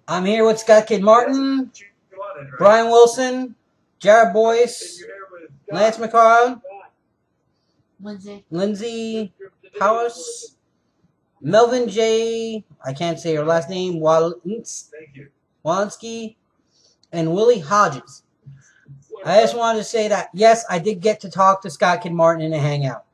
I'm here with Scott Kinmartin, Brian Wilson, Jared Boyce, Lance McCall, Lindsay Powers, Melvin J. I can't say her last name. Walensky, and Willie Hodges. I just wanted to say that yes, I did get to talk to Scott Kinmartin in a hangout.